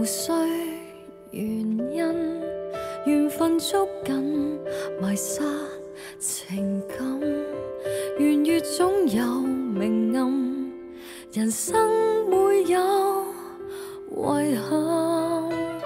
需原因，缘分捉紧迷失情感，圓月總有明暗，人生會有遺憾。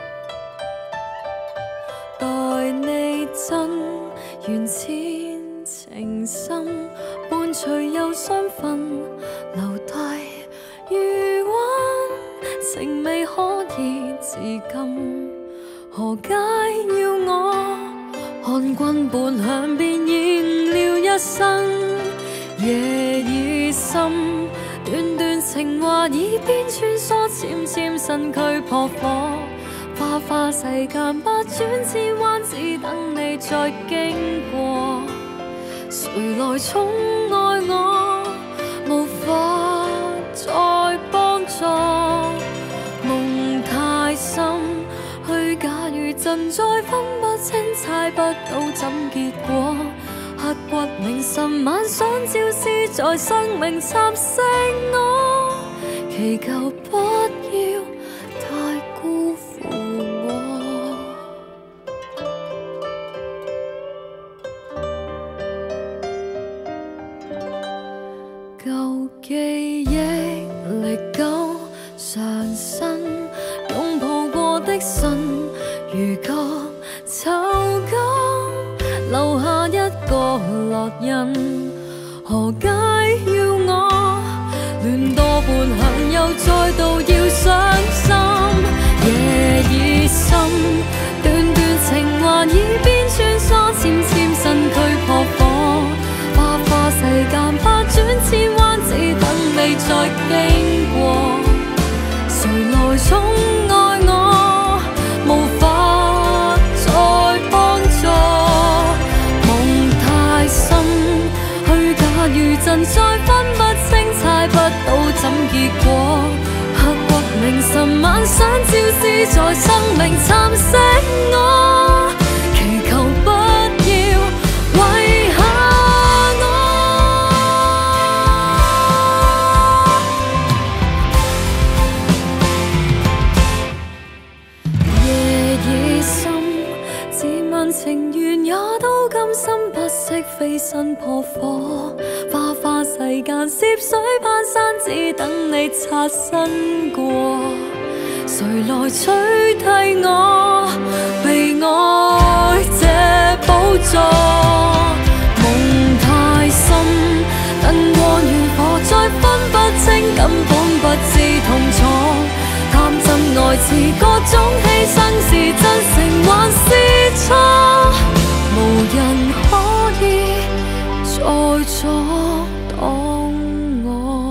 待你真緣淺情深，伴隨有雙份留低餘溫，情未可以自禁，何解要我看君伴向便燃了一生？夜已深，段段情話耳邊穿梭，纖纖身軀撲火，花花世間百轉千彎，只等你再經過。誰來寵愛我，無法再幫助，夢太深，虛假與真再分不清，猜不到怎結果。刻骨銘心，晚上照是在生命蠶食我，祈求不要太辜負我。舊記憶歷久常新，擁抱過的信，如覺臭感，留下一個烙印，何解要我亂多半晌，又再度要傷心？夜已深，段段情話耳邊穿梭，纖纖身軀撲火，花花世間百轉千彎，只等你再經過。誰來寵愛我，無法再幫助，夢太深，虛假與真再分不清，猜不到怎結果。刻骨銘心，晚上照是在生命蠶食我，祈求不要遺下我。夜已深，自問情緣也都甘心，不惜飛身撲火，花花世間涉水攀山，只等你擦身過。誰來取替我被愛這寶座？夢太深，燈光與火再分不清，根本不知痛楚。貪真愛似各種犧牲，是真誠還是錯？無人可以再阻擋我。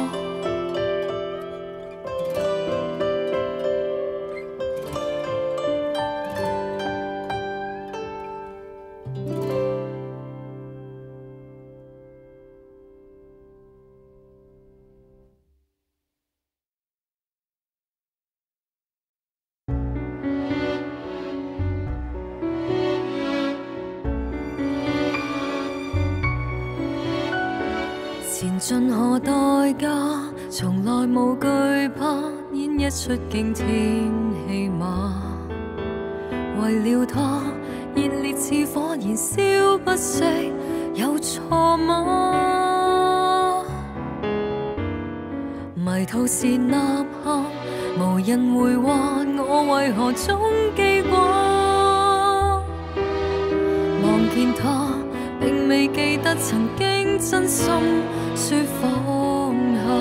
前進何代價，從來無懼怕，演一出驚天戲碼。為了他，熱烈似火，燃燒不息，有錯嗎？迷途時吶喊，無人回話，我為何總記掛？望見他，並未記得曾經真心說放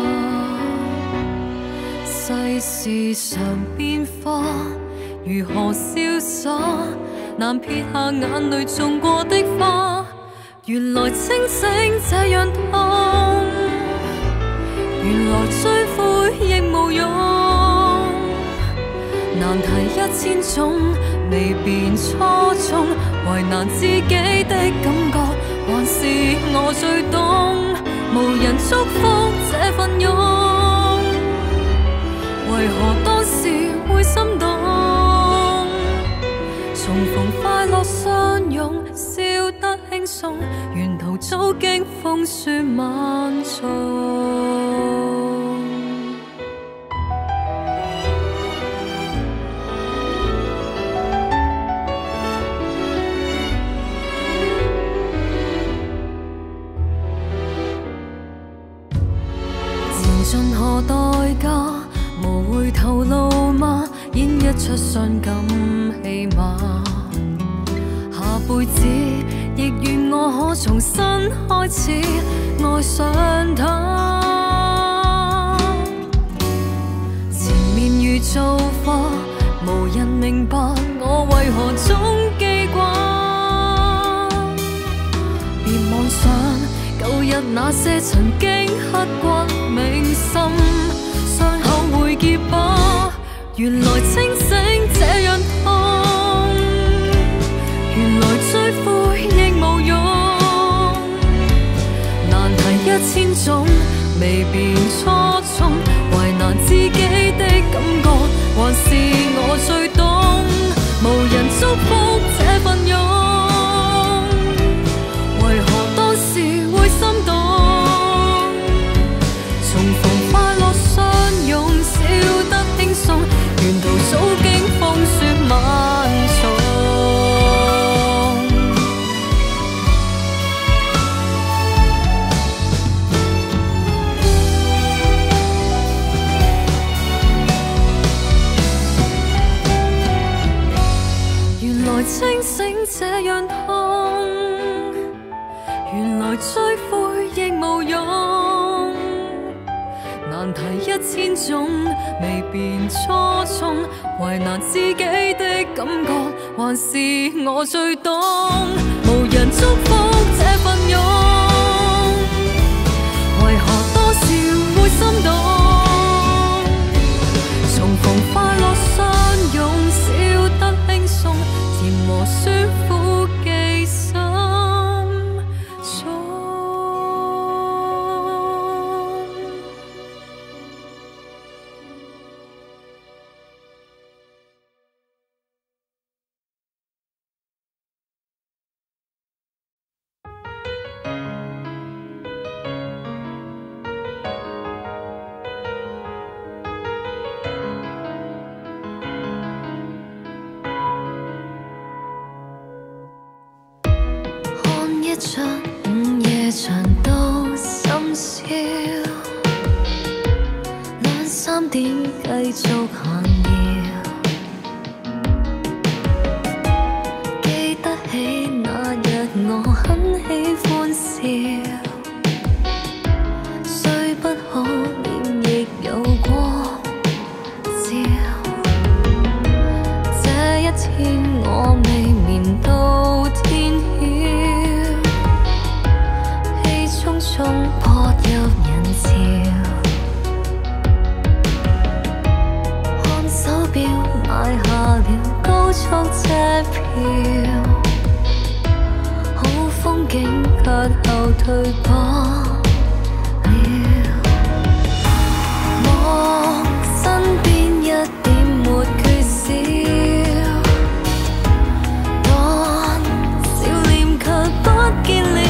下。世事常變化，如何瀟灑？難撇下眼淚種過的花。原來清醒這樣痛，原來追悔亦無用。難題1000種，未變初衷，為難自己的感覺，還是我最懂。無人祝福這份勇，為何當時會心動？重逢快樂相擁，笑得輕鬆，沿途早經風雪萬重。 盡何代價，無回頭路嗎？演一出傷感戲碼，下輩子亦願我可重新開始愛上他。前面如造化，無人明白我為何總記掛。別妄想舊日那些曾經刻骨銘心，傷口會結疤。原來清醒這樣痛，原來追悔亦無用。難題1000種，未變初衷，為難自己的感覺，還是我最懂。無人祝福這份勇，為何當時會心動？重逢快樂相擁，笑得輕鬆，沿途早經風雪萬重。原來清醒這樣痛，原來追悔亦無用。難題1000種，未變初衷，為難自己的感覺，還是我最懂。無人祝福這份勇，為何當時會心動？重逢快樂相擁，笑得輕鬆，甜和酸苦記心中。一場午夜長到深宵，2、3點繼續行搖，記得起那日我很喜歡笑，雖不可臉亦有光照。這一天我未眠到天曉，衝撲入人潮，看手錶買下了高速車票，好風景卻後退不了。望身邊一點沒缺少，但笑臉卻不見了。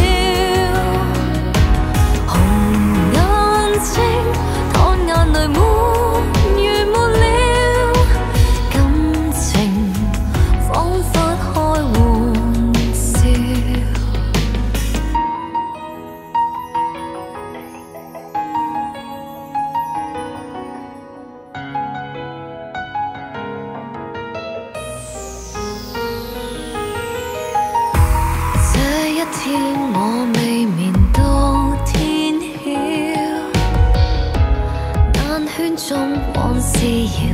天我未眠到天曉，眼圈中往事遙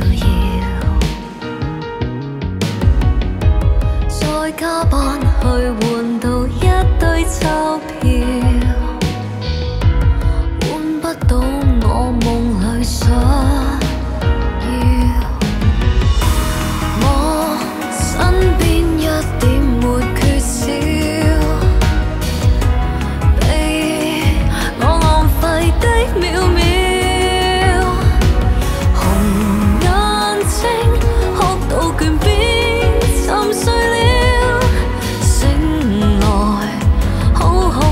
遙，再加班去換到一堆鈔票，換不到我夢裏想要。我身邊一點沒缺少，秒秒紅眼睛哭到倦邊沉睡了，醒來好好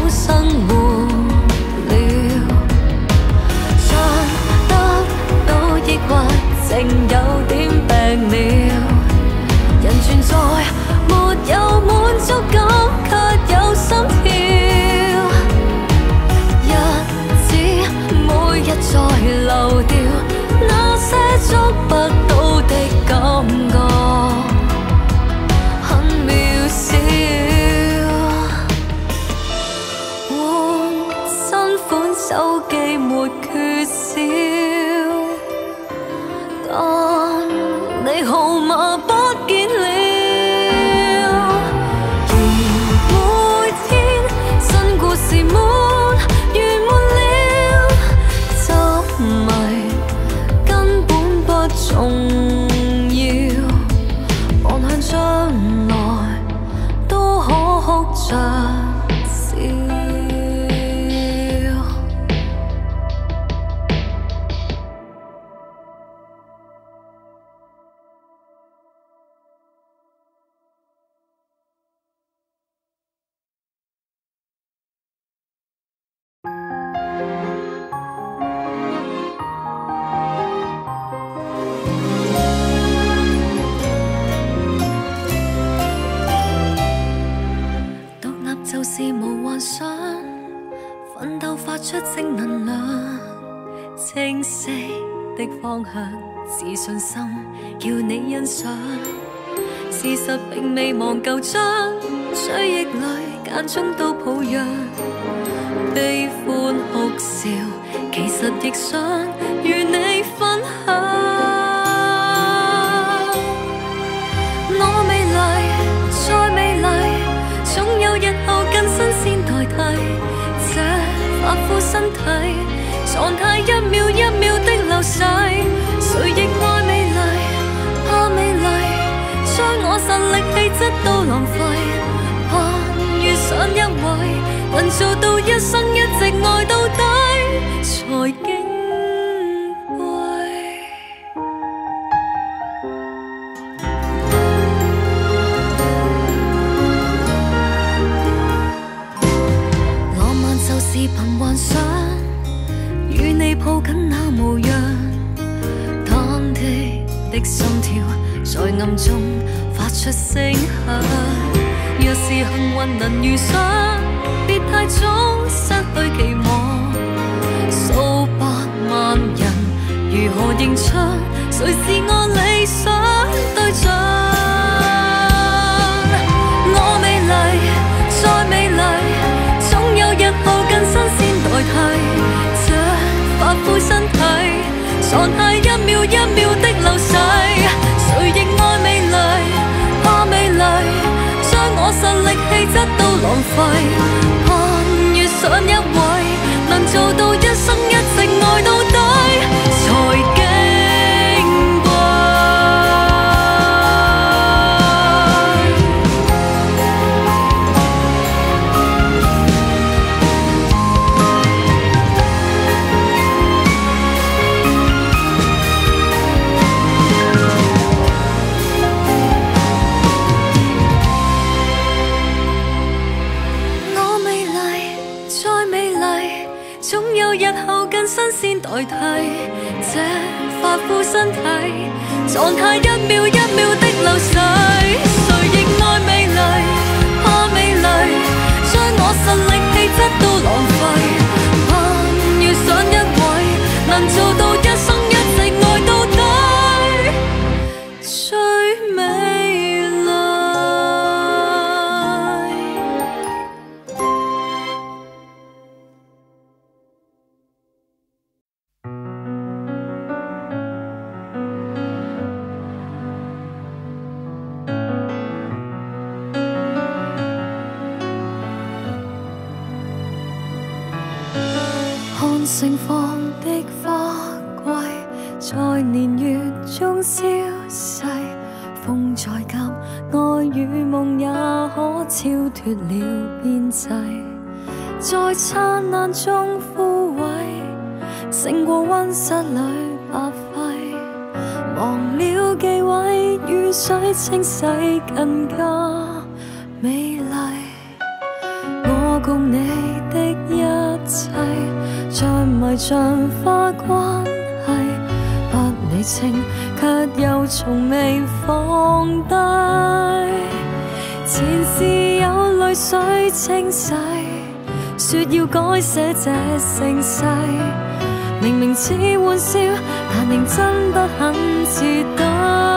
手機沒缺少，但你號碼不見了。而每天新故事沒完沒了，執迷根本不重要，望向將來都可哭着笑。是無幻想，奮鬥發出正能量，清晰的方向，自信心叫你欣賞。事實並未忘舊章，追憶裏間中都抱恙，悲歡哭笑，其實亦想與你分享。我美麗，再美麗，總有日後更新鮮代替這髮膚身體狀態，一秒一秒的流逝。誰亦愛美麗，怕美麗，將我實力氣質都浪費。盼遇上一位，能做到一生一直愛到底，才矜貴。憑幻想，與你抱緊那模樣，忐忑的心跳在暗中發出聲響。若是幸運能遇上，別太早失去期望。數百萬人如何認出誰是我理想對象？我美麗，再美麗，總有日後更新鮮代替這髮膚身體狀態，一秒一秒的流逝。誰亦愛美麗，怕美麗，將我實力氣質都浪費。盼遇上一位，能做到一生一直愛到底，才矜貴。日後更新鮮代替這髮膚身體狀態，一秒一秒的流逝。誰亦愛美麗，怕美麗，將我實力氣質都浪費。盼遇上一位，能做到一生一直愛到底，最美。盛放的花季，在年月中消逝。風再急，愛與夢也可超脫了邊際。在燦爛中枯萎，勝過溫室裏白費。忘了忌諱，雨水清洗更加美麗。我共你的一切，在迷像花關係，不理清，卻又從未放低。前事有淚水清洗，說要改寫這盛世。明明似玩笑，但認真得很徹底。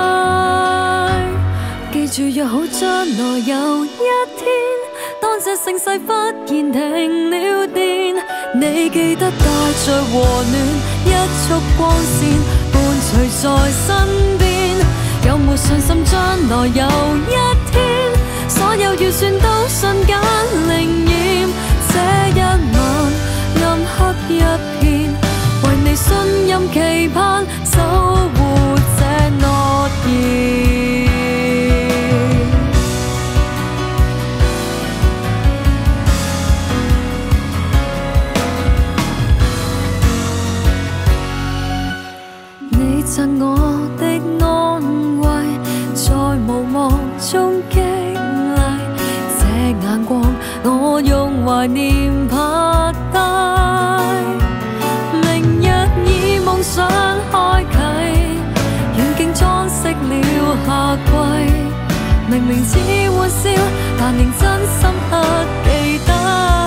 記住，約好將來有一天，當這盛世忽然停了電， 你記得帶着和暖一束光線伴隨在身邊，有沒信心將來有一天，所有預算都瞬間靈驗？這一晚暗黑一片，為你信任期盼，守護這諾言。你贈我的安慰，在無望中激勵，這眼光我用懷念拍低。明日以夢想開啟，遠景裝飾了夏季。明明似玩笑，但認真深刻記低。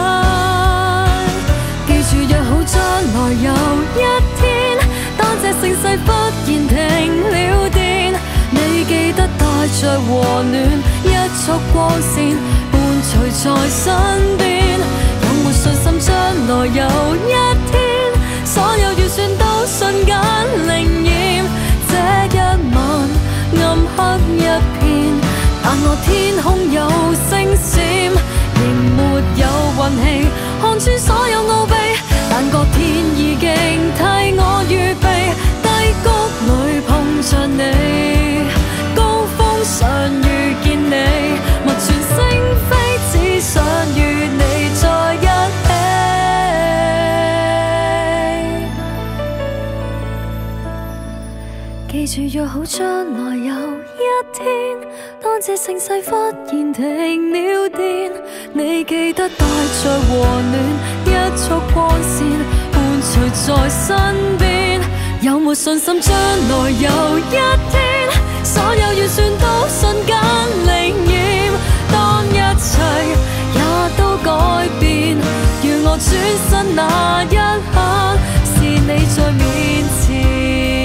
記住約好將來有一天，當這盛世忽然停了電，你記得帶着和暖一束光線伴隨在身邊。有沒信心將來有一天，所有預算都瞬間靈驗？這一晚暗黑一片，但我天空有星閃，仍沒有運氣看穿所有奧秘。但覺天已經替我預備，低谷裏碰着你，高峰上遇見你，物傳星飛，只想與你在一起。記住約好將來有一天，當這盛世忽然停了電，你記得帶着和暖一束光線伴隨在身邊。有沒信心將來有一天，所有預算都瞬間靈驗？當一切也都改變，如我轉身那一刻，是你在面前。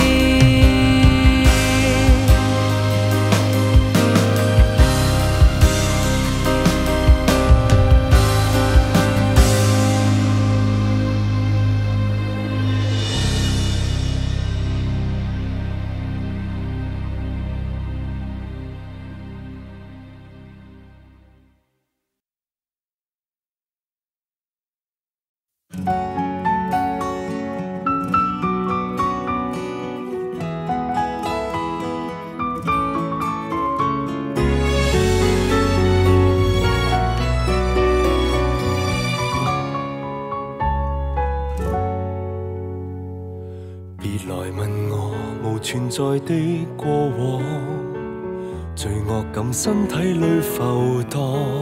存在的過往，罪惡感身體裏浮蕩。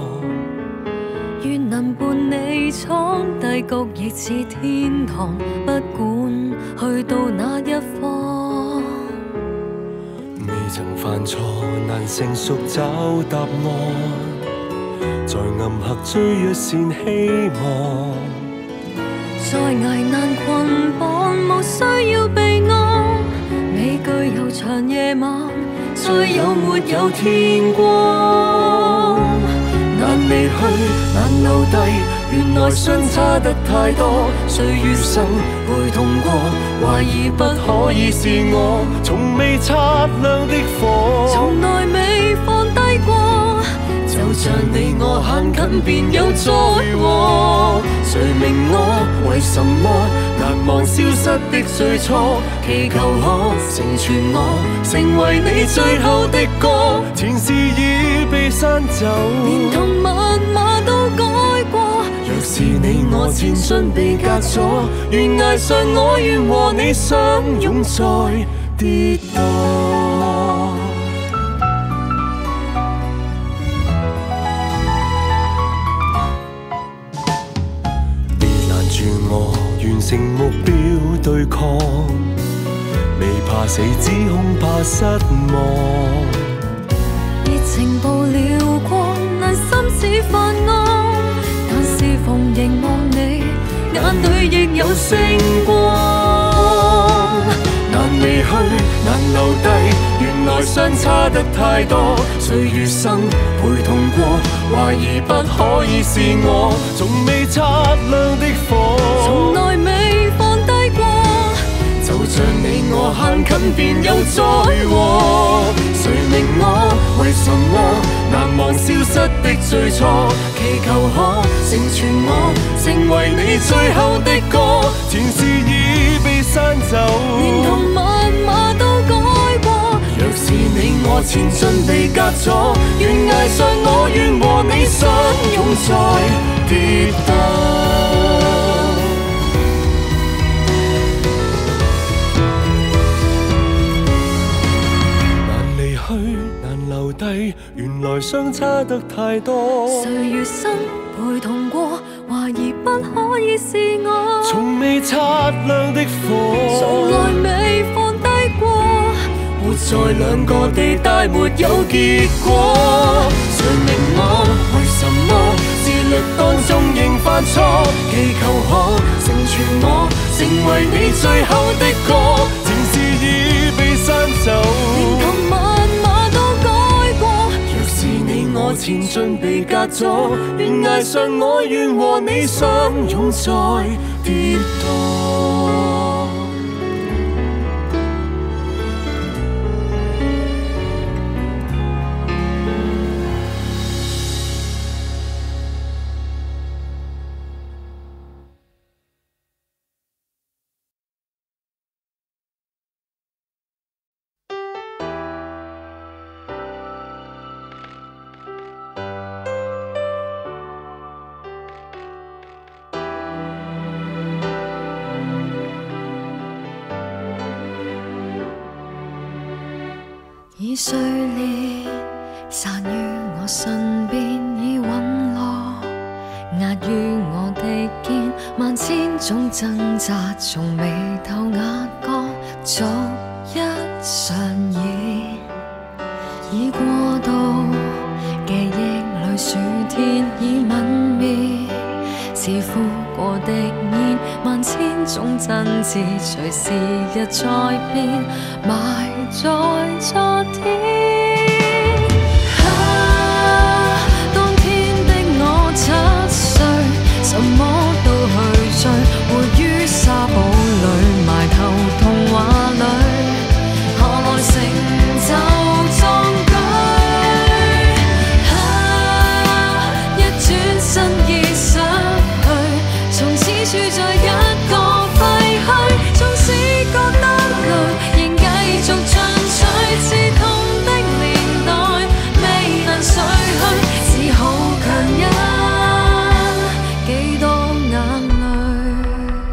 願能伴你闖低谷，亦似天堂，不管去到哪一方。 未曾犯錯，難成熟找答案，在暗黑追一線希望。 在危難捆綁，無需要備案。美句悠長夜晚，再有沒有天光？ 難離去，難留低，原來相差得太多。歲月生陪同過，懷疑不可以是我，從未擦亮的火， 從來未放低過。 就像你我行近便有災禍，誰明我為什麼難忘消失的最初？祈求可成全我，成為你最後的歌。前事已被刪走， 連同密碼都改過。 若是你我前進被隔阻，懸崖上我願和你相擁再跌墮。我完成目標對抗，未怕死，只恐怕失望。 熱情步了光，難心似犯案，但是逢凝望你，眼裏亦有星光。 難離離去，難留低，原來相差得太多。歲月生陪同過，懷疑不可以是我，從未擦亮的火， 從來未放低過。 就像你我行近便有災禍，誰明我為什麼難忘消失的最初？祈求可成全我，成為你最後的歌。前事已被刪走， 連同密碼都改過。 若是你我前進被隔阻，懸崖上我願和你相擁再跌倒。難留低，原來相差得太多。 歲月生陪同過，懷疑不可以是我。 從未擦亮的火， 從來未放低過。 活在兩個地帶，沒有結果。誰明我為什麼自律當中仍犯錯？祈求可成全我，成為你最後的歌。情事已被刪走， 連同密碼都改過。 若是你我前進被隔阻，懸崖上我願和你相擁再跌倒。 已碎裂，散於我身邊已隕落，壓於我的肩，萬千種掙扎從眉頭壓角，逐一上演。已過渡，記憶裏暑天已泯滅，似呼過的煙，萬千種真摯，隨時日在變，埋在昨天。當天的我7歲，什麼都去追，活於沙堡裏，埋頭童話裏，何來成就壯舉？一轉身已失去，從此處在一個廢墟，縱使覺得累，仍繼續進取。刺痛的年代未能逝去，只好強忍幾多眼淚。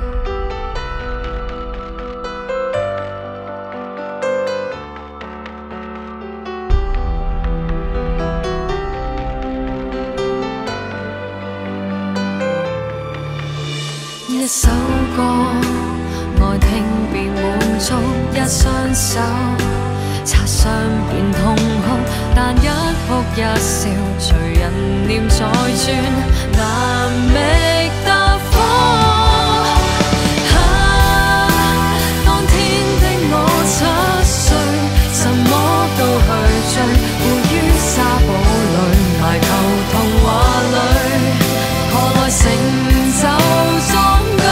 一首歌，愛聽便滿足，一雙手擦傷便痛哭，但一哭一笑，隨人念再轉，難覓得火。當天的我7歲，什麼都去追，活於沙堡裏，埋頭童話裏，何來成就壯舉？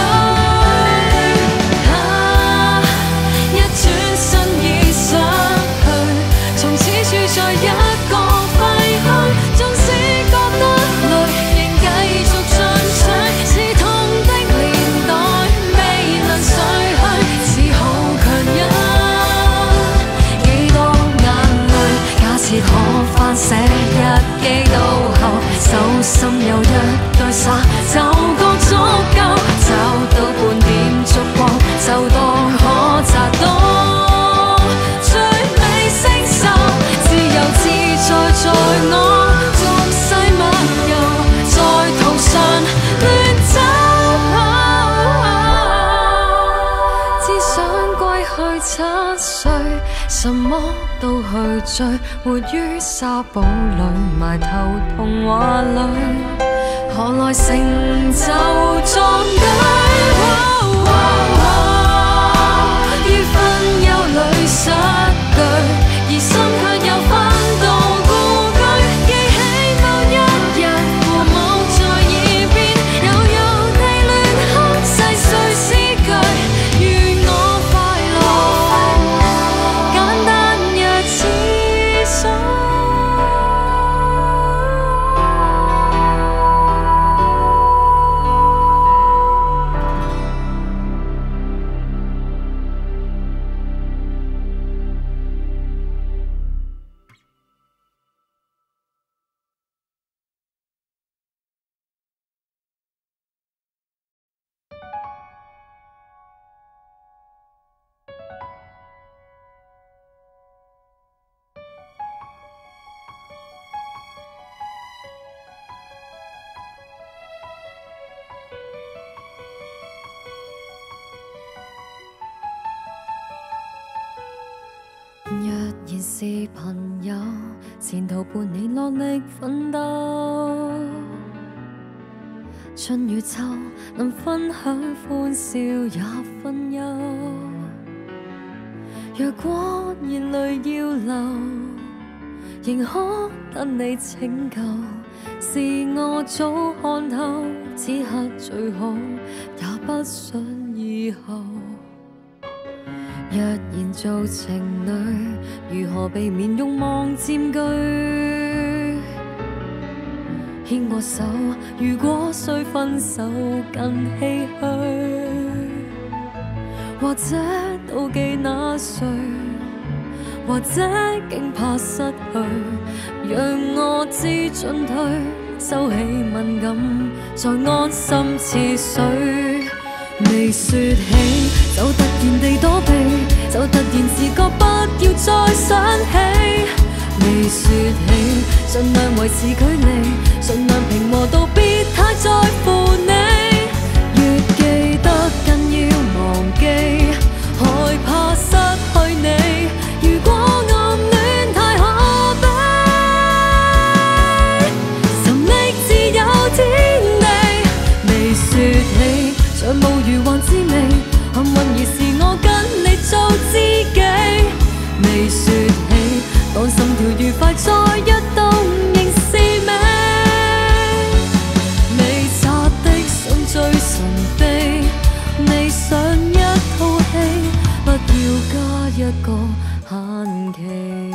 一轉身已失去，從此處在一個廢墟，縱使覺得累，仍繼續進取。刺痛的年代未能逝去，只好強忍幾多眼淚。假設可翻寫日記到後，手心有一對沙就夠足夠，找到半點燭光，就當可摘到最美星宿，自由自在在我俗世漫遊，在途上亂走，只想歸去7歲，什麼都去追，活於沙堡裏，埋頭童話裏，何來成就壯舉？於分憂裏然是朋友，前途伴你落力奮鬥。春與秋能分享歡笑也分憂。若果眼淚要流，仍可得你拯救。是我早看透，此刻最好，也不想以後。若然做情侶，如何避免慾望佔據？牽過手，如果需分手更唏噓，或者妒忌那誰，或者驚怕失去，讓我知進退，收起敏感，再安心似水。未說起，就突然地躲避，就突然自覺不要再想起。未說起，盡量維持距離，盡量平和到別太在乎你。越記得更要忘記，害怕失去你。如果暗戀太可悲，尋覓自有天地。未說起，再無如幻滋味，幸運而是我跟你做知己。未說起，當心跳愉快再躍動，仍是美。未拆的信最神秘，未上一套戲，不要加一個限期。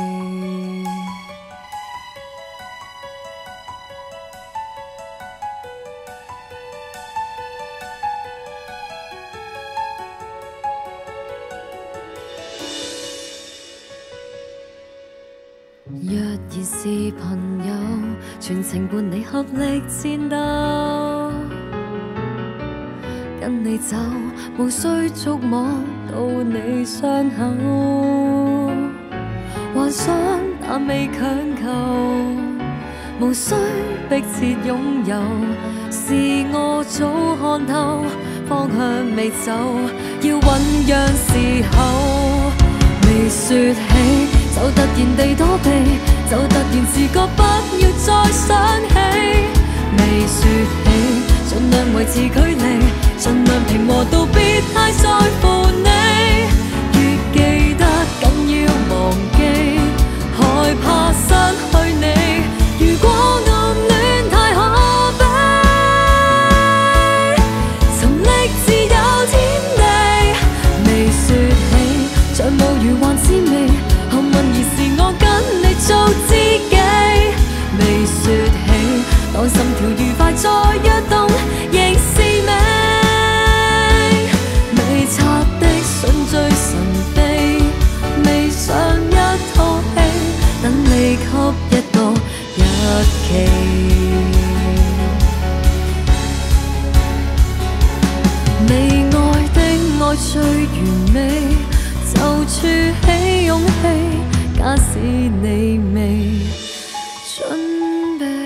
若然是朋友，全程伴你合力戰鬥，跟你走，無需觸摸到你傷口，幻想但未強求，無需迫切擁有，是我早看透，方向未走，要醞釀時候。未說起，就突然地躲避，就突然自覺不要再想起。未說起，盡量維持距離，盡量平和到別太在乎你。越記得緊要忘記，害怕失去你。如果暗戀太可悲，尋覓自有天地。未說起，再無如幻滋味，幸運而是我跟你做知己。未說起，當心跳愉快再躍動，仍是美。未拆的信最神秘，未上一套戲，等你給一個日期。未愛的愛最完美，就儲起勇氣，假使你未準備。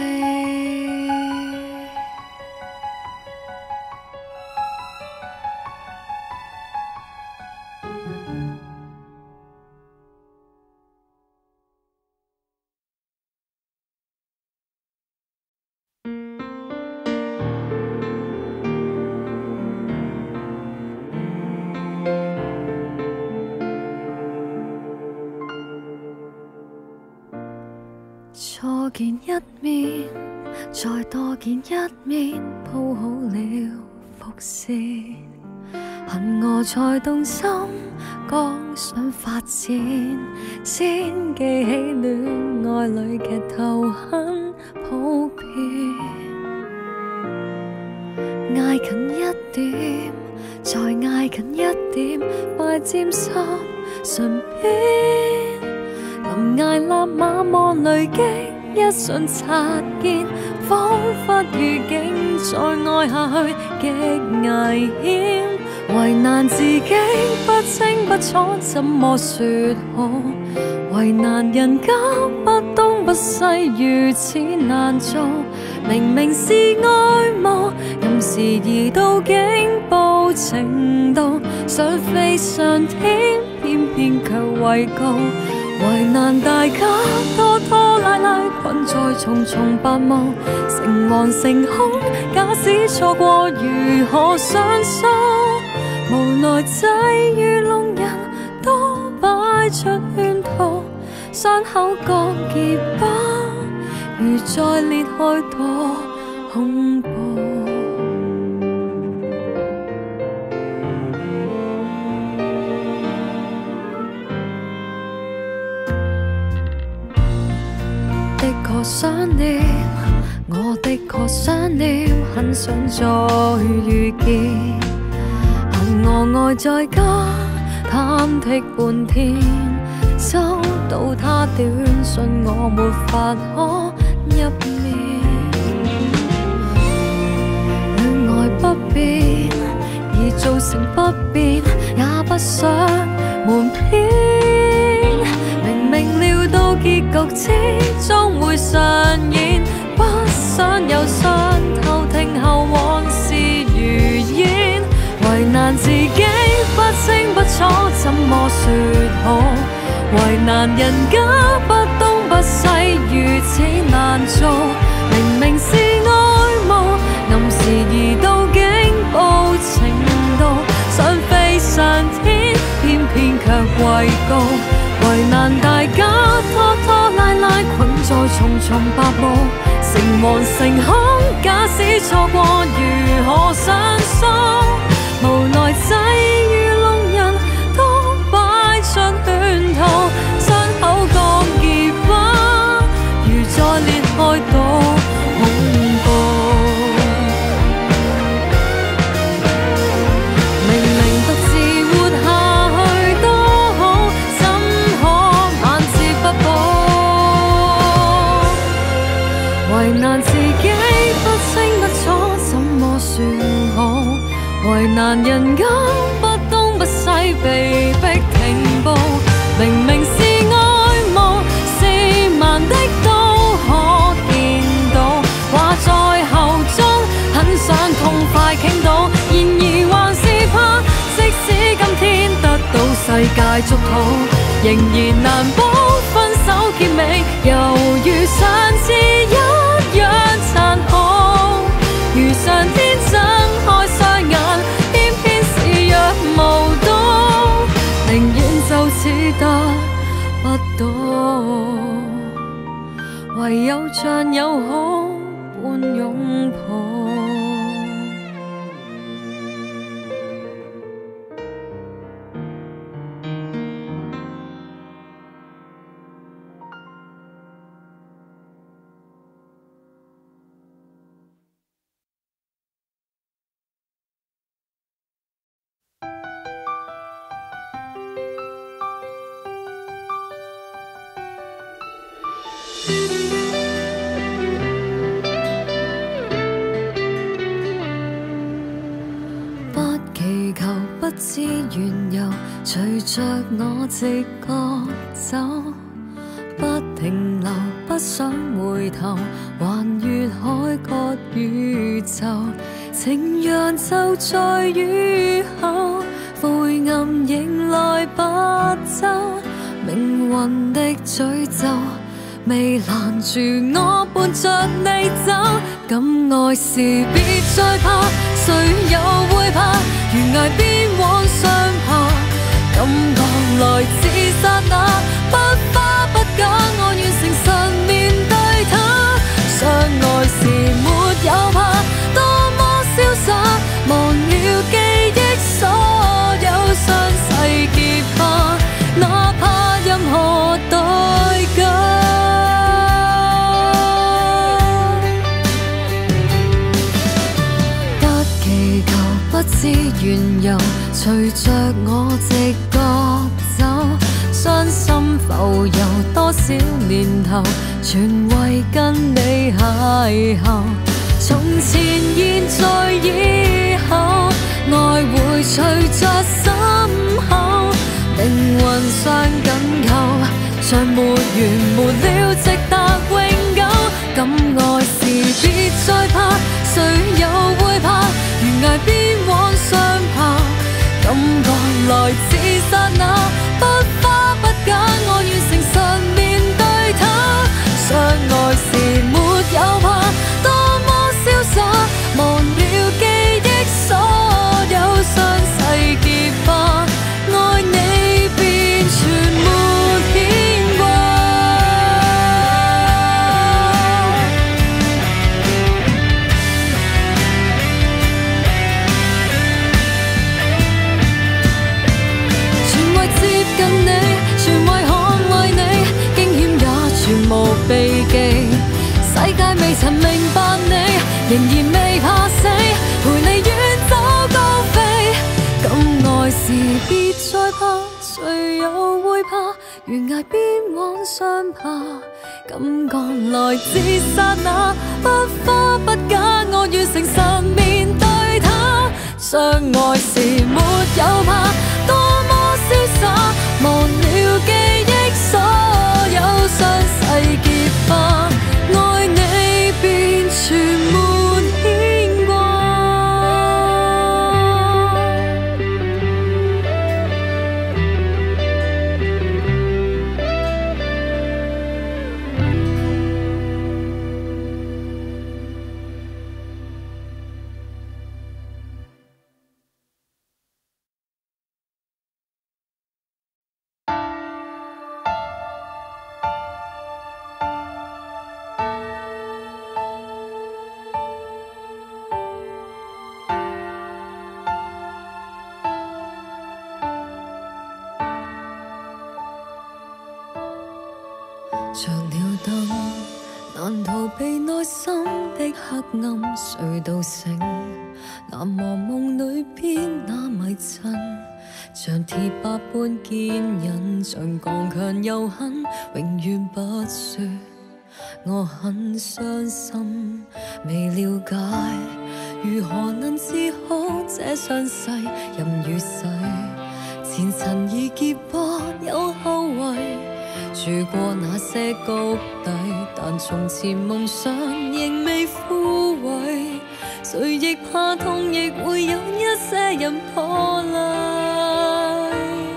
初見一面，再多見一面，鋪好了伏線，恨我才動心，剛想發展，先記起戀愛裏劇頭很普遍，挨近一點，再挨近一點，快沾濕唇邊。臨崖勒馬望濾鏡，一瞬擦見，彷彿預警再愛下去極危險。為難自己不清不楚怎麼說好，為難人家不東不西如此難做。明明是愛慕，任時移到警報程度，想飛上天，偏偏卻畏高。 為難大家拖拖拉拉，困在重重白霧，誠惶誠恐。假使錯過，如何上訴？無奈際遇弄人，多擺出圈套，傷口割結疤，如再裂開多恐怖。的確想念，我的確想念，很想再遇見。恨我愛在家，忐忑半天，收到他短信，我沒法可入眠。戀愛不變，而造成不變，也不想瞞騙。明明料到結局始終會上演，不想有傷透，聽後往事如煙，為難自己不清不楚，怎麼說好？為難人家不東不西，如此難做。明明是愛慕，臨時而到竟報程度，想飛上天，偏偏卻畏高。為難大家拖拖拉拉，困在重重白霧，誠惶誠恐。假使錯過，如何上訴？無奈際遇弄人，多擺出圈套，傷口割結疤，如再裂開多恐怖。明明獨自活下去多好，怎可晚節不保？為難自己不清不楚，怎麼說好？為難人家不東不西，被迫停步。明明是愛慕，是盲的都可見到，話在口中很想痛快傾倒，然而還是怕，即使今天得到世界祝禱，仍然難保分手結尾，猶如上次一樣殘酷。如上天睜開雙眼，偏偏視若無睹，寧願就此得不到，唯有像友好般擁抱。不祈求，不知緣由，隨着我直覺走，不停留，不想回頭，橫越海角宇宙，情讓就在雨後，灰暗迎來白晝，命運的詛咒未攔住我伴着你走，敢愛時別再怕，誰又會怕？懸崖邊往上爬，感覺來自剎那，不花不假，我願誠實面對它。相愛時沒有怕，多麼瀟灑，忘了記憶所有傷勢結疤，哪怕任何代價。不知緣由，隨着我直覺走，傷心浮游多少年頭，全為跟你邂逅。從前、現在、以後，愛會隨着心口，靈魂相緊扣，像沒完沒了，直達永久。敢愛時別再怕，誰又會怕？懸崖邊往上爬，感覺來自剎那，不花不假，我願誠實曾明白你，仍然未怕死，陪你遠走高飛。敢愛時別再怕，誰又會怕？懸崖邊往上爬，敢趕來自剎那，不花不假，我願誠實面對它。相愛時沒有怕，多麼瀟灑，忘了記憶所有傷世結疤，愛你便全沒牽掛。着了燈，難逃避內心的黑暗，睡到醒，難忘夢裏邊那迷陣，像鐵白般堅忍，像剛強又狠，永遠不說我很傷心。未了解如何能治好這傷勢，任雨洗，前塵已結疤有後遺。住過那些谷底，但從前夢想仍未枯萎。誰亦怕痛，亦會有一些人破例。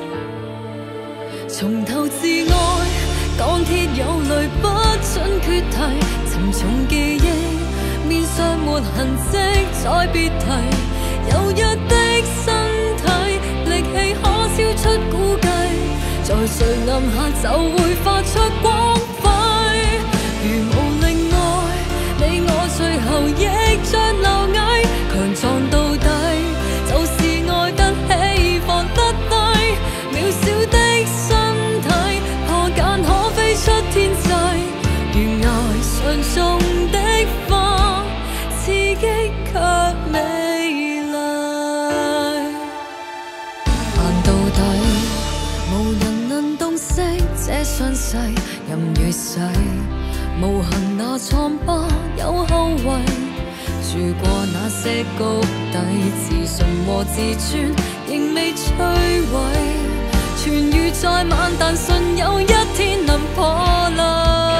從頭自愛，鋼鐵有淚不准決堤。沉重記憶，面上沒痕跡，再別提。柔弱的身體，力氣可超出估計。在誰暗下就會發出光輝，如無令愛，你我最後亦像螻蟻，強壯到底，就是愛得起放得低。渺小的身體，破繭可飛出天際，懸崖上種的花，刺激卻美麗。扮到底，無人能洞悉這傷勢，任雨洗，無痕那瘡疤有後遺。住過那些谷底，自信和自尊仍未摧毀。痊癒再晚，但信有一天能破例。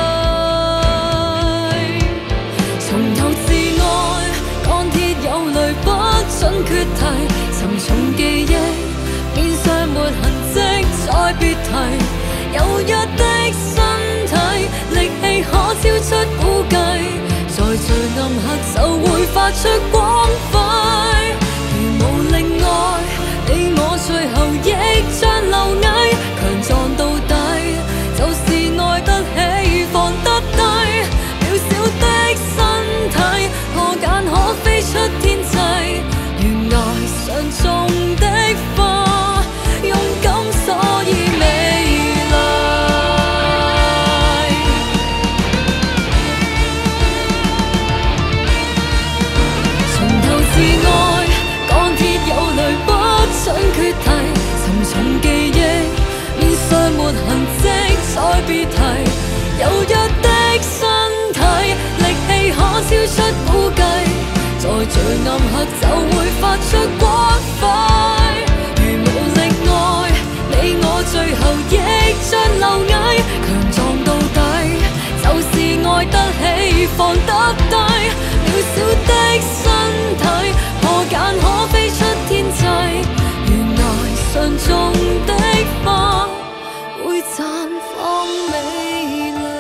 從頭自愛，鋼鐵有淚不准決堤。沉重記憶，面上沒痕跡，再別提。柔弱的身體，力氣可超出估計，在最暗刻就會發出光輝。如無令愛，你我最後亦像螻蟻，強壯到底，就是愛得起放得低。渺小的身體，破繭可飛出天際，懸崖上種的花，勇敢所以美。決堤，沉重記憶，面上沒痕跡，再別提。柔弱的身體，力氣可超出估計，在最暗刻就會發出光輝。如無力愛，你我最後亦像螻蟻，強壯到底，就是愛得起放得低。渺小的身體，破繭可飛出天際。上種的花會綻放美麗。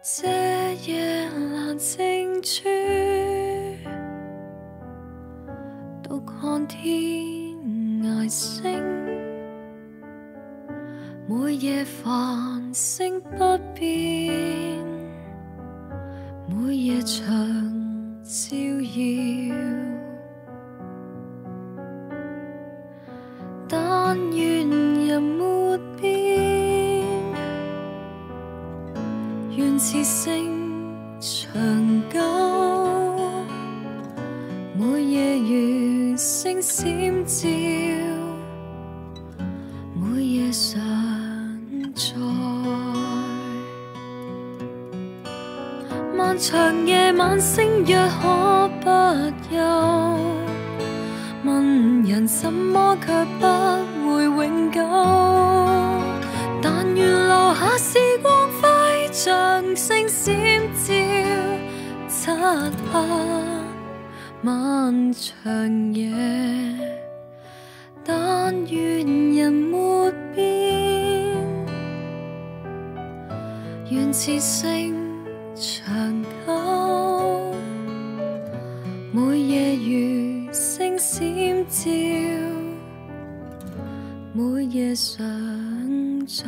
這夜闌靜處，獨看天涯星，每夜繁星不變，每夜長照耀。但願人沒變，願此星長久，每夜如星閃照，每夜常在。漫長夜晚星若可不休，問人什麼卻不會永久，但願留下時光輝像星閃照，漆黑漫長夜。但願人沒變，願此星長久，每夜如星閃照，每夜常在。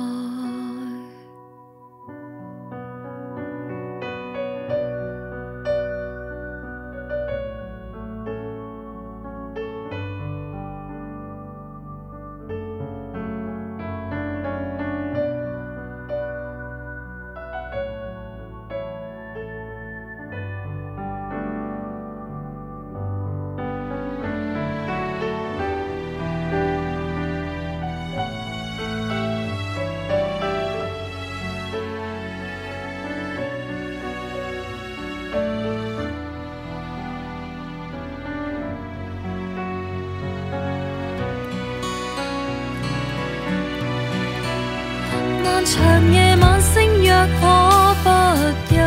漫長夜晚星若可不休，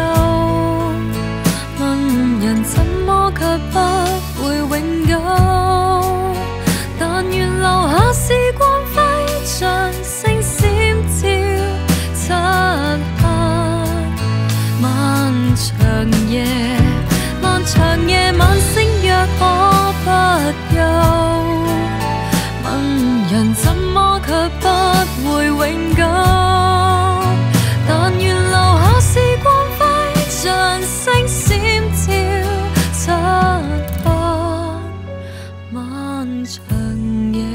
問人怎麼卻不會永久，但願留下時光輝像星閃照，漆黑漫長夜。漫長夜晚星若可不休，問人怎麼卻不會永久，但願留下時光輝像星閃照，漆黑漫長夜。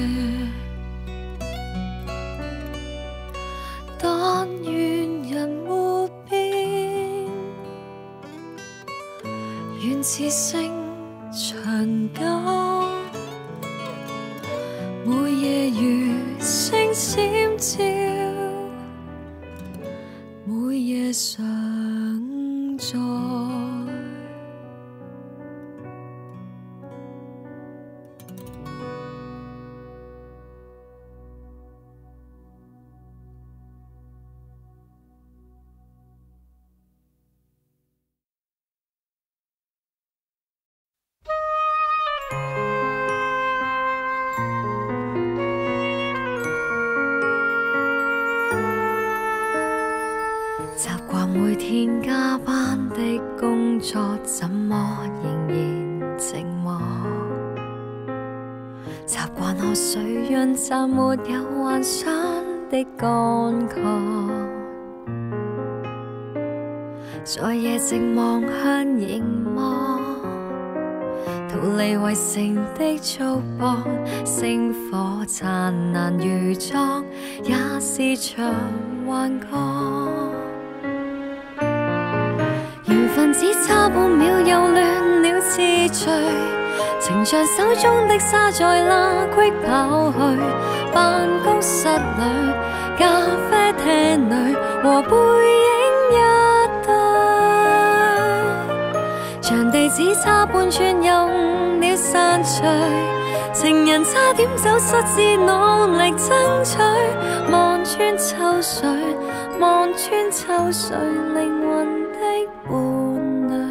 但願人沒變，願此星長久，每夜如星閃照，每夜常在。習慣每天加班的工作，怎麼仍然寂寞？習慣喝水潤暫沒有幻想的乾涸，在夜靜望向熒幕，逃離圍城的束縛，星火燦爛如昨，也是場幻覺。緣分只差半秒又亂了次序，情像手中的沙在拉隙跑去。辦公室裏、咖啡廳裏和背影一對，場地只差半寸又誤了散聚，情人差點走失至努力爭取，望穿秋水，望穿秋水，靈魂的伴侶。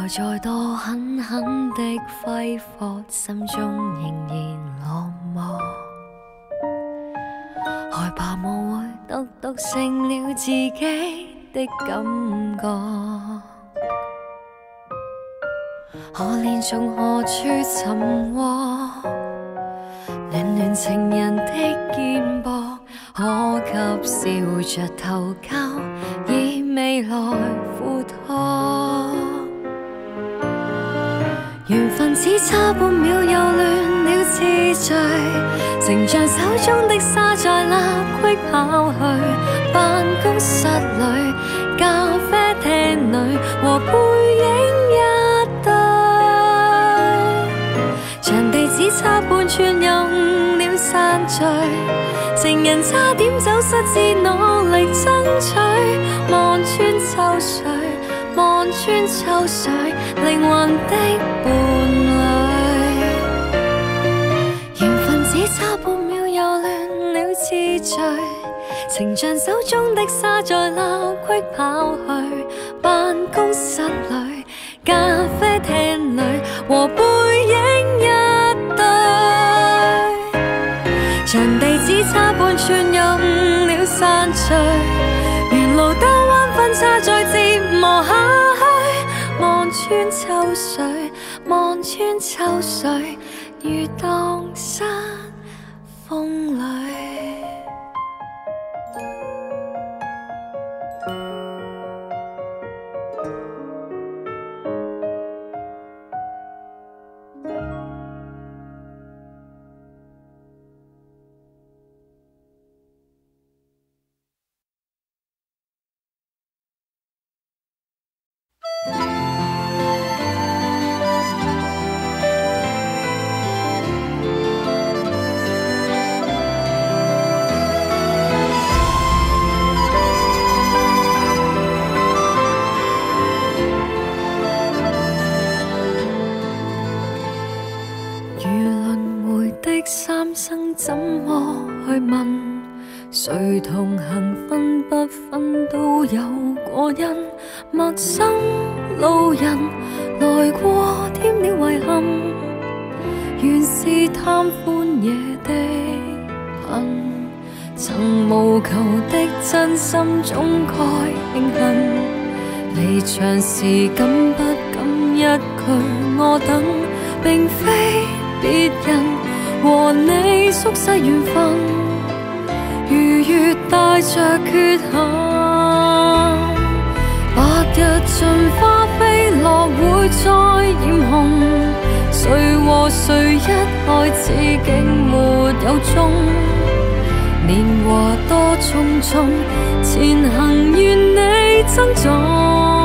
再多狠狠的揮霍，心中仍然落寞。害怕我會獨成了自己的感覺。可憐從何處尋獲？暖暖情人的肩膊，可及笑着投交，以未來付託。緣分只差半秒又亂了次序，情像手中的沙在立隙跑去。辦公室裏、咖啡廳裏和背影一對，場地只差半寸又誤了散聚，情人差點走失，至努力爭取。望穿秋水，望穿秋水，靈魂的伴侶。緣分只差半秒又亂了次序，情像手中的沙在鬧隙跑去。辦公室裏、咖啡廳裏和背影一對，場地只差半寸又誤了散聚，沿路兜彎分岔再折磨下去。望穿秋水，望穿秋水，如蕩失風裏。三生怎麼去問？誰同行分不分都有過因。陌生路人來過添了遺憾，原是貪歡野的恨。曾無求的真心總該慶幸，離場時敢不敢一句我等，並非別人和你宿世緣分，如月帶着缺陷。白日盡花飛落會再染紅，誰和誰一開始竟沒有終。年華多匆匆，前行願你珍重。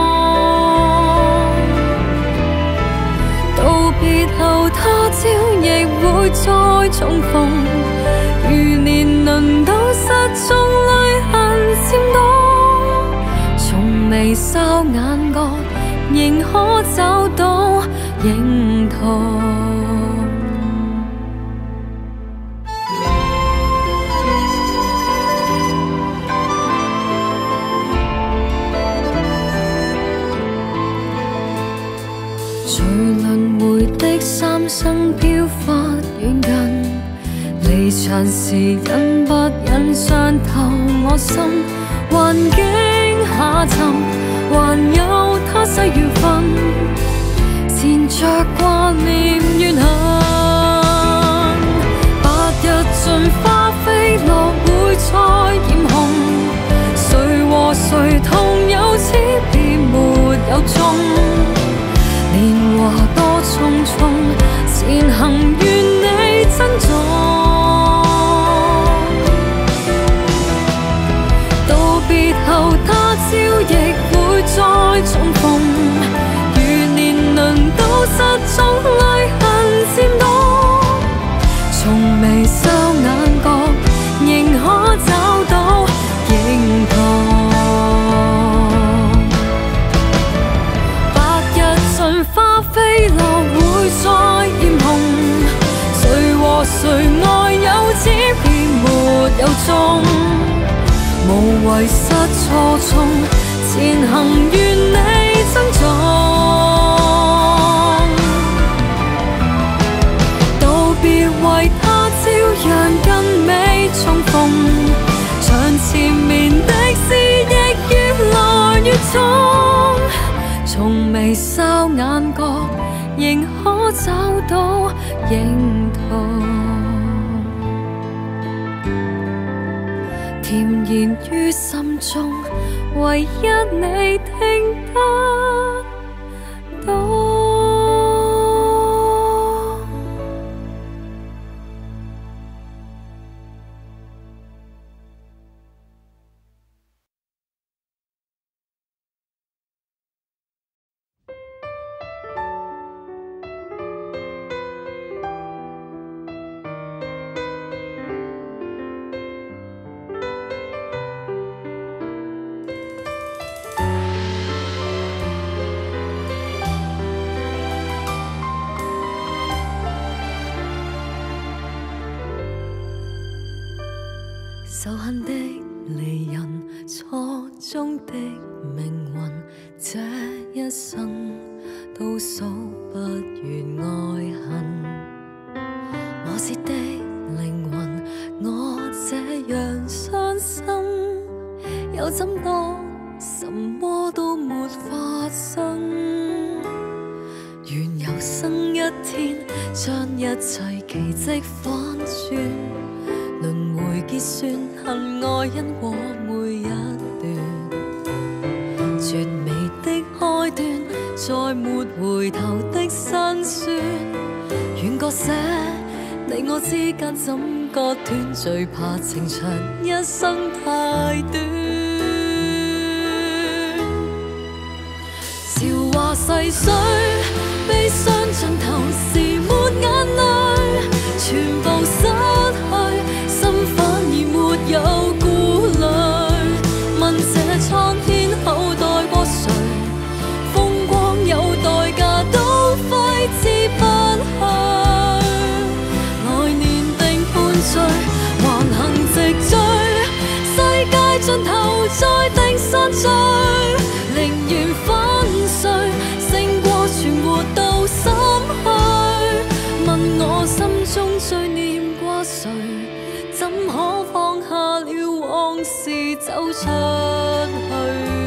道別後他朝亦會再重逢，如年輪到失蹤淚痕漸多，從眉梢眼角仍可找到認同。三生飄忽遠近，離場時忍不忍傷透我心。環境下沉，還有他世緣分，纏着掛念怨恨。白日盡花飛落會再染紅，誰和誰同有始便沒有終。年華多匆匆，前行願你珍重。道別後他朝亦會再重逢，如年輪到失蹤淚痕漸多，從眉梢眼角仍可找到認同。花飛落會再染紅，誰和誰愛有始便沒有終。無謂失初衷，前行願你珍重。 哨眼角，仍可找到認同。甜言於心中，唯一你聽得到。仇恨的離人，錯綜的命運，這一生都數不完愛恨。我是的靈魂，我這樣傷心，又怎當什麼都沒發生？願有生一天，將一切奇蹟反轉。輪迴結算，恨愛因果每一段，絕美的開端，再沒回頭的辛酸。願割捨你我之間怎割斷？最怕情長一生太短。韶華逝水，悲傷盡頭是沒眼淚，全部失去。有顧慮，問這蒼天厚待過誰？風光有代價都揮之不去。來年定判罪，橫行直追，世界盡頭再定散聚。寧願粉碎，勝過存活到心虛。問我心中最念掛誰？怎可放下了往事走出去？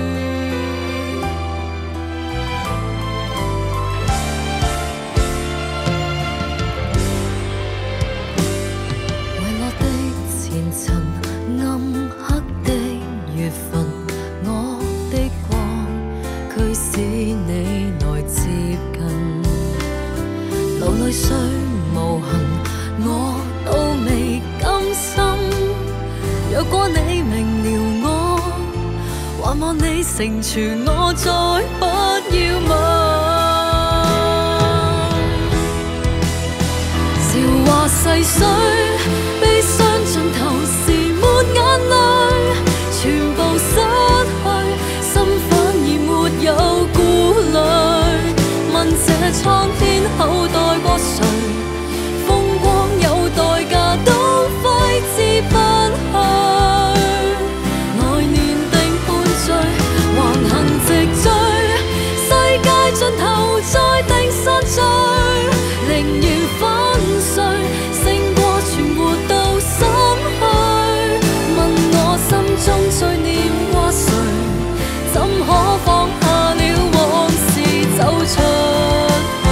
遺落的前塵，暗黑的月份，我的光驅使你來接近。流淚雖無痕，我都未甘心。若果你明了我，還望你成全我，再不要問。韶華逝水，悲傷盡頭是沒眼淚，全部失去，心反而沒有顧慮。問這蒼天厚待過誰？風光有代價都揮之不去。來年定判罪，橫行直追，世界盡頭再定散聚。寧願粉碎，勝過存活到心虛。問我心中最念掛誰？怎可放下了往事走出去？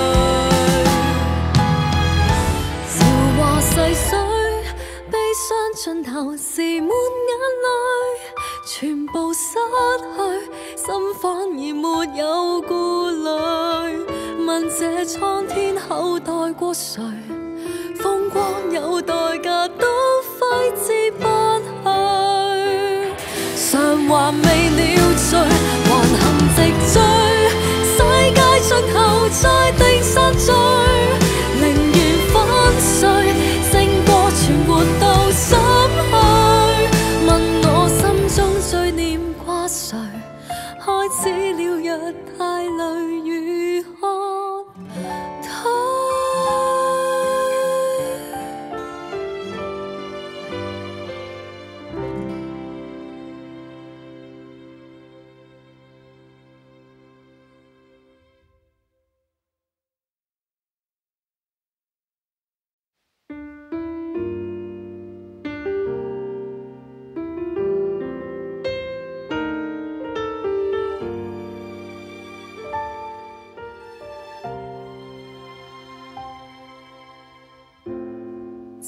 韶華逝水，悲傷盡頭是沒眼淚，全部失去，心反而沒有顧慮。問這蒼天厚待過誰？風光有代價都揮之不去。償還未了罪，橫行直追，世界盡頭再定散聚。寧願粉碎，勝過存活到心虛。問我心中最念掛誰？開始了若太淚如渴。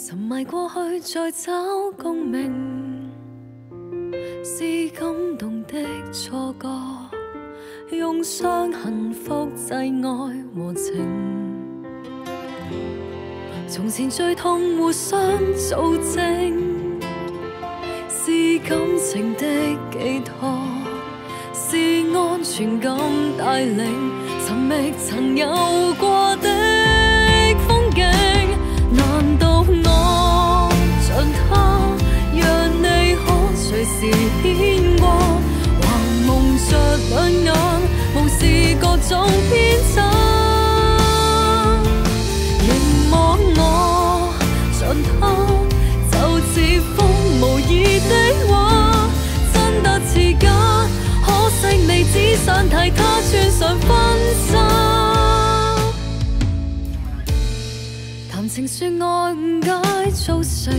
沉迷過去再找共鳴，是感動的錯覺，用傷痕複製愛和情。從前最痛互相做證，是感情的寄託，是安全感帶領，尋覓曾有過的風景。難道我像他，讓你可隨時牽掛，還蒙着兩眼，無視各種偏差？凝望我像他，就似風無意的話，真得似假，可惜你只想替他穿上婚紗。談情說愛誤解造成，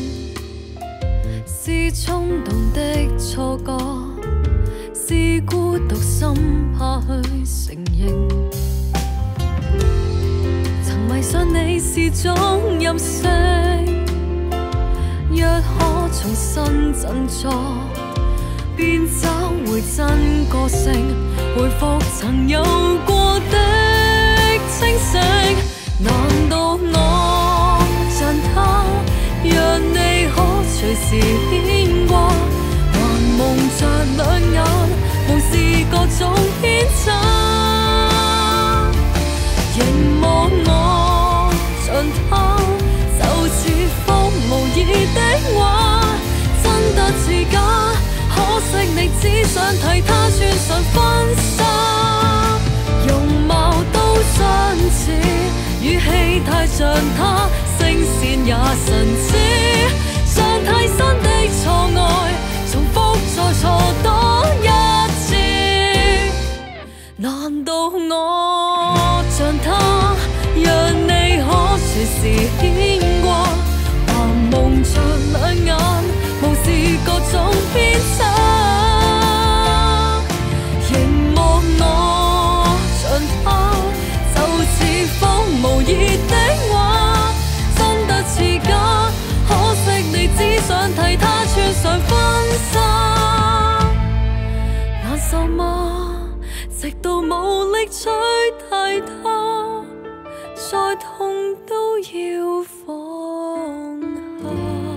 是衝動的錯覺，是孤獨心怕去承認。曾迷上你是種任性，若可重新振作，便找回真個性，回復曾有過的清醒。難道我像他，讓你可隨時牽掛，還蒙着兩眼，無視各種偏差？凝望我像他，就似風無意的話，真得似假，可惜你只想替他穿上婚紗。容貌都相似，語氣太像他，聲線也神似，像替身的錯愛，重複再錯多一次。難道我像他，讓你可隨時牽掛，還蒙着兩眼，無視各種偏差？凝望我像他，就似風無意的話，真得似假，可惜你只想替他穿上婚紗。難受嗎？直到無力再提他，再痛都要放下。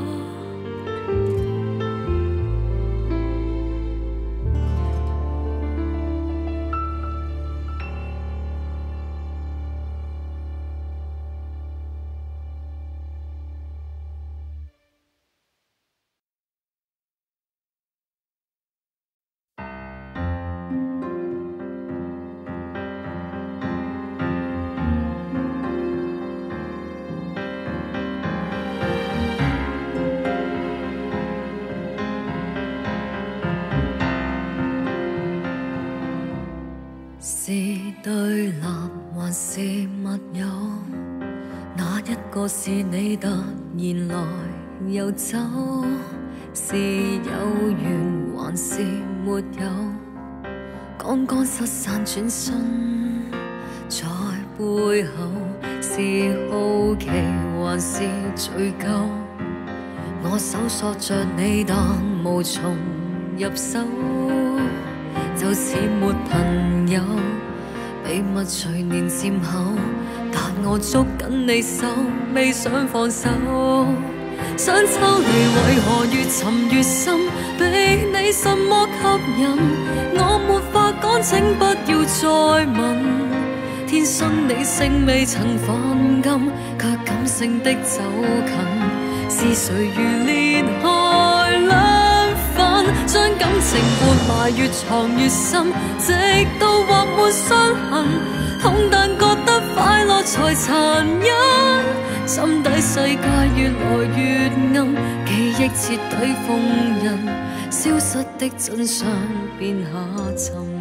是對立還是密友？哪一個是你突然來又走？是有緣還是沒有？剛剛失散轉身在背後，是好奇還是罪疚？我搜索着你但無從入手，就似沒朋友，秘密隨年漸厚，但我捉緊你手，未想放手。想抽離為何越沉越深，被你什麼吸引？我沒法講，請不要再問。天生你性未曾犯禁，卻感性的走近，是誰如裂開兩份，將感情活埋越藏越深，直到劃沒傷痕，痛但覺得快樂才殘忍。心底世界越來越暗，記憶徹底封印，消失的真相便下沉。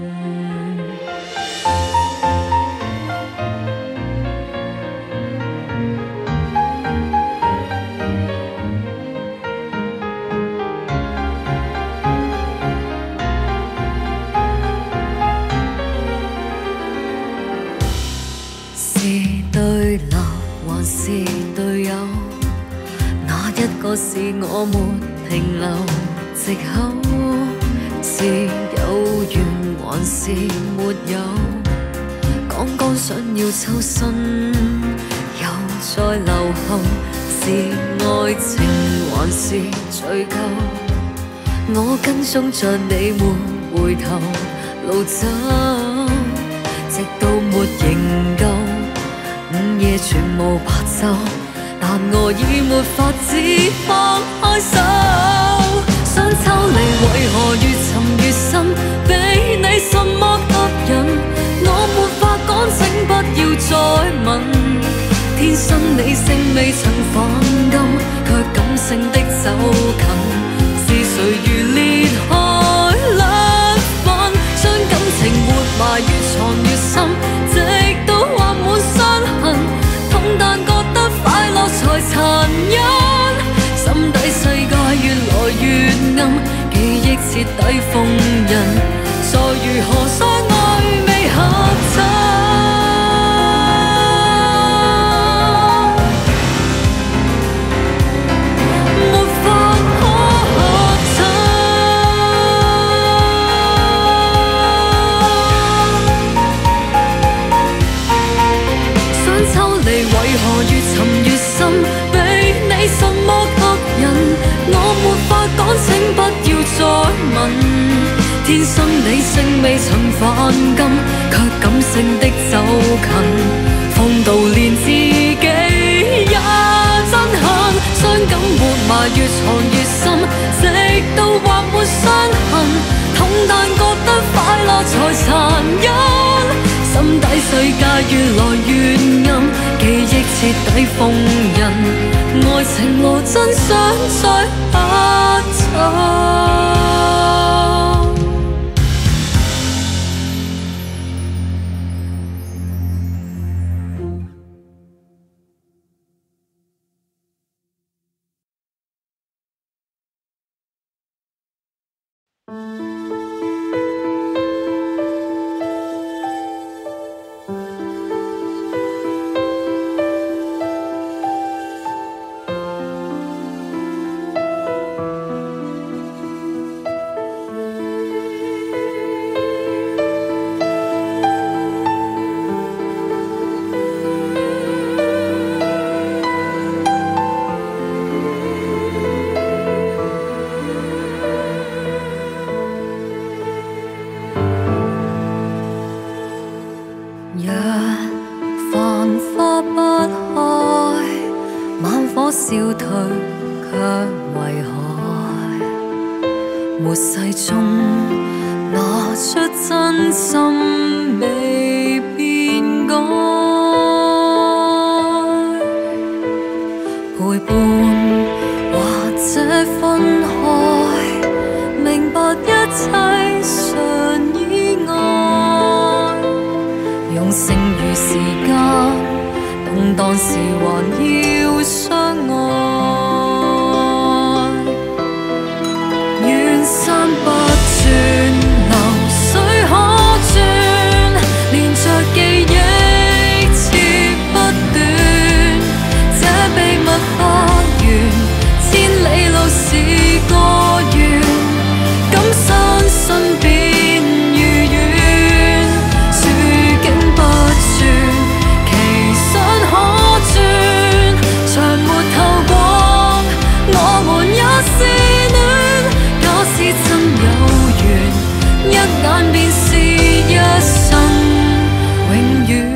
是對立還是隊友？ 一個是我沒停留藉口，是有緣還是沒有？剛剛想要抽身，又再留後，是愛情還是追究？我跟蹤着你沒回頭路走，直到沒營救，午夜全無白晝，但我已沒法子放開手。想抽離為何越沉越深，比你什麼吸引？我沒法講，請不要再問。天生理性未曾反感，卻感性的走近。是誰如裂開兩份，將感情活埋越藏越深，直到畫滿傷痕。痛但覺得快樂才殘忍，心底世界越來越暗，記憶徹底封印，再如何相愛未合襯。越沉越深，比你什麼吸引？我沒法講，請不要再問。天生理性未曾反感，卻感性的走近。瘋到連自己也憎恨，傷感活埋越藏越深，直到畫滿傷痕。痛但覺得快樂才殘忍。心底世界越來越暗，記憶徹底封印，愛情無真相再不尋。消退卻為害，末世中拿出真心未變改，陪伴或者分開，明白一切常意外，用剩餘時間動盪時還要相愛，遠山不轉，流水可轉，連着記憶切不斷，這秘密花園，千里路是個緣，敢相信便如願，處境不轉，其想可轉，長沒透光，我們也是戀，假使真有緣，一眼便是一生永遠。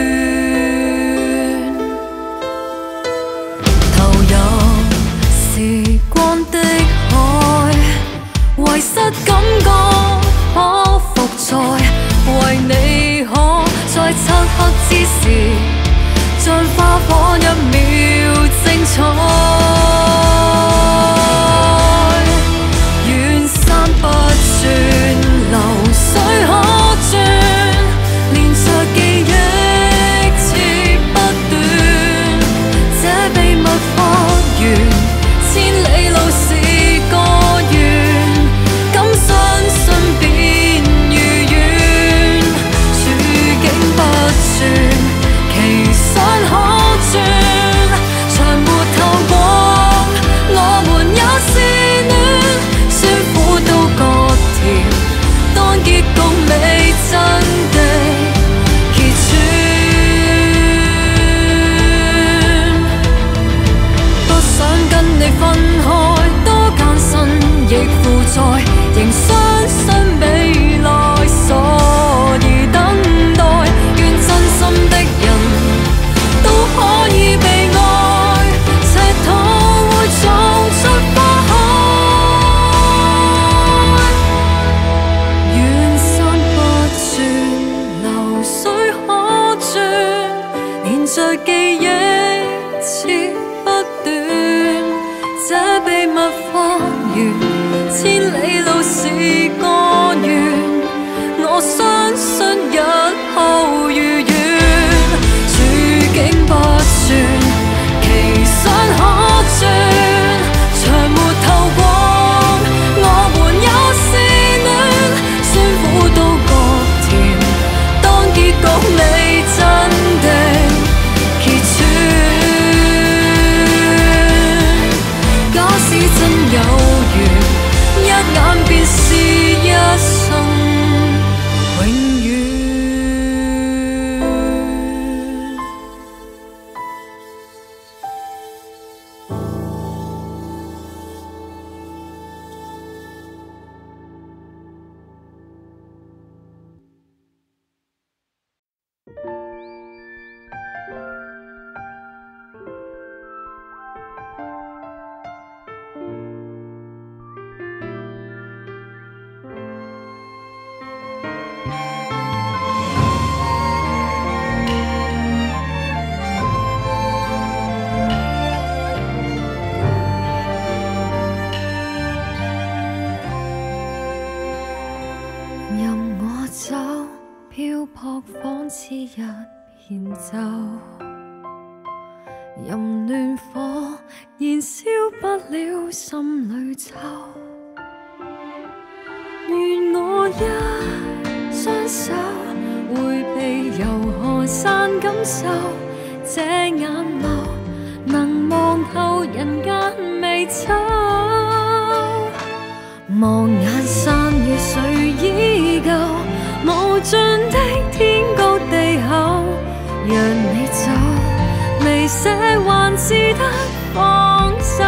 投入時光的海，遺失感覺可復在，為你可在漆黑之時，像花火一秒精彩。遠山不轉，流水可轉，連着記憶切不斷，這秘密花園，千里路是個緣，敢相信便如願，處境不轉，其想可轉，長沒透過。 似日燃就，淫亂火燃燒不了心裏揪。願我一雙手迴避由河山感受，這眼眸能望透人間美醜。望眼山與水依舊，無盡的天高地厚，讓你走，未捨還是得放手。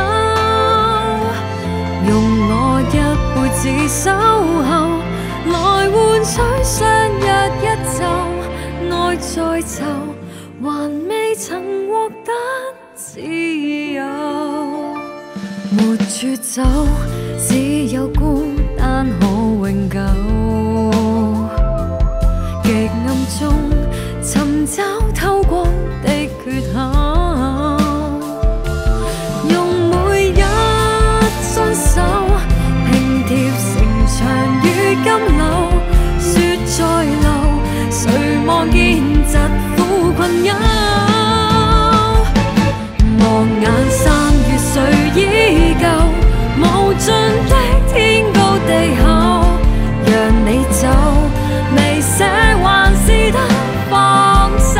用我一輩子守候，來換取相約一晝，愛在就，還未曾獲得自由。沒絕走，只有孤單可永久。極暗中尋找透光的缺口，用每一雙手拼貼城牆與金樓。雪在流，誰望見疾苦困憂？望眼山與水依舊，無盡的天高地厚，讓你走，未捨還是得放手。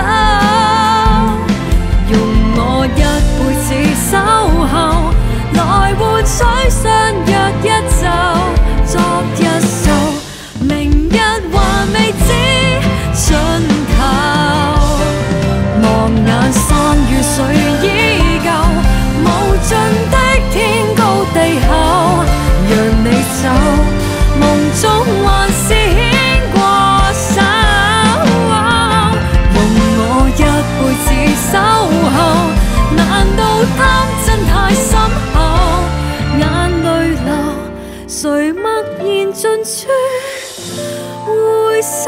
用我一輩子守候，來換取相約一晝。昨日愁，明日還未知盡頭。望眼山與水依舊，無盡的天高地厚，讓你走，夢中還是牽過手。用我一輩子守候，難道貪真太深厚？眼淚流，誰默然盡處回首？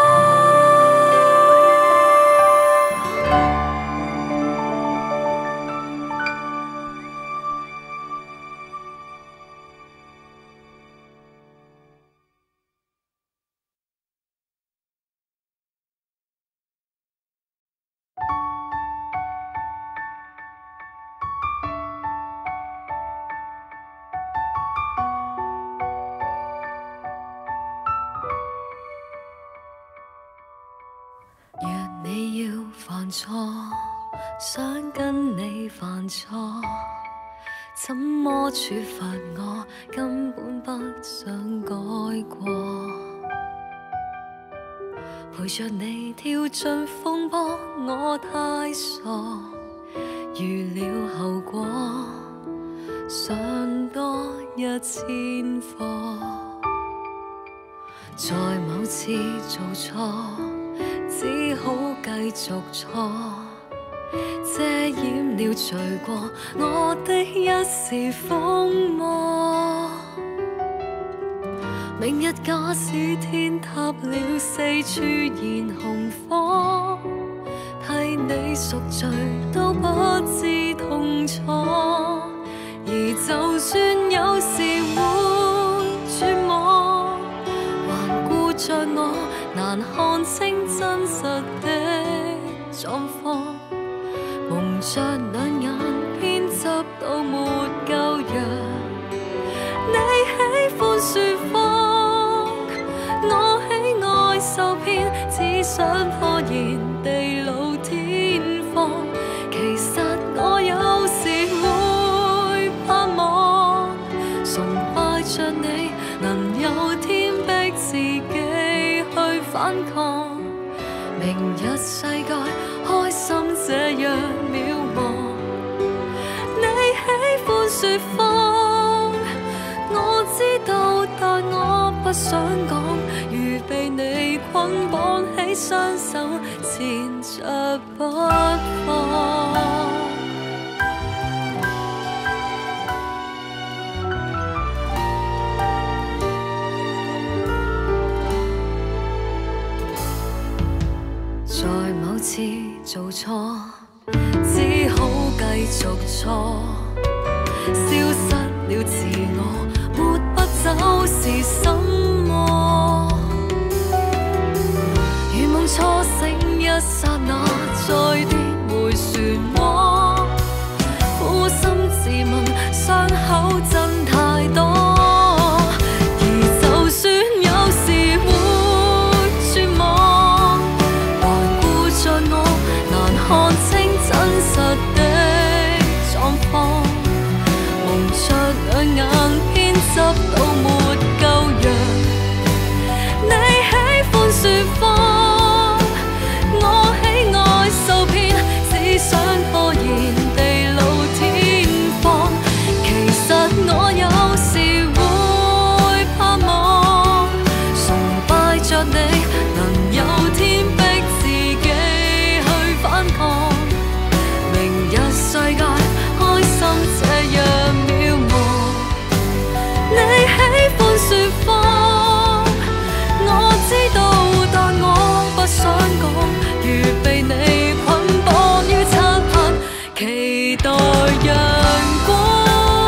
若你要犯錯，想跟你犯錯，怎麼處罰我？根本不想改過。陪着你跳進風波，我太傻，預料後果，想多1000課。在某次做錯，只好繼續錯，遮掩了罪過我的一時瘋魔。明日假使天塌了，四處燃紅火，替你贖罪都不知痛楚。而就算有時會絕望，還顧着我難看清真實的狀況，蒙着兩眼偏執到沒夠藥。你喜歡説謊，我喜愛受騙，只想拖延地老天荒。其實我有時會盼望，崇拜着你能有天逼自己去反抗。明日世界開心這樣渺茫，你喜歡説謊，我知道，但我不想講。如被你捆綁起雙手，纏着不放。在某次做錯，只好繼續錯，消失了自我，沒不走是什麼？如夢初醒。 碎的回旋渦，苦心自問，傷口真太多。而就算有時會絕望，還顧着我，難看清真實的狀況。蒙着兩眼，偏執到沒夠陽。你喜歡説謊，我喜愛受騙，只想拖延地老天荒。其實我有時會盼望，崇拜着你，能有天逼自己去反抗。明日世界開心這樣渺茫，你喜歡説謊，我知道，但我不想講，如被你捆綁於漆黑，期待陽光。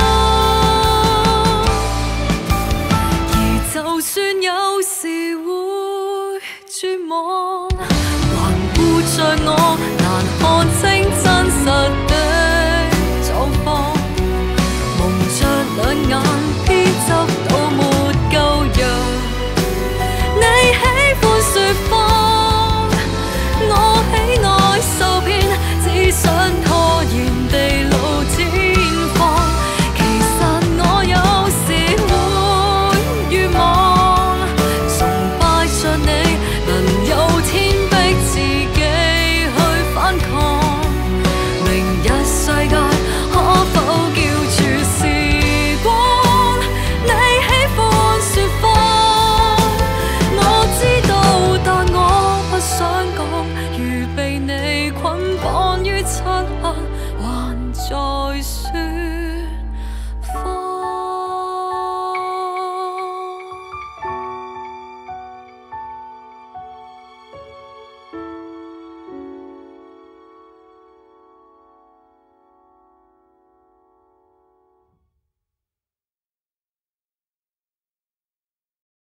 而就算有時會絕望，還顧着我，難看清真實的狀況。蒙着兩眼，偏執到沒夠陽。你喜歡説謊，我喜愛受騙，只想拖延地老天荒。其實我有時會願望，崇拜着你，能有天逼自己去反抗。明日世界可否叫住時光？你喜歡説謊，我知道，但我不想講，如被你捆綁於漆黑，還在説。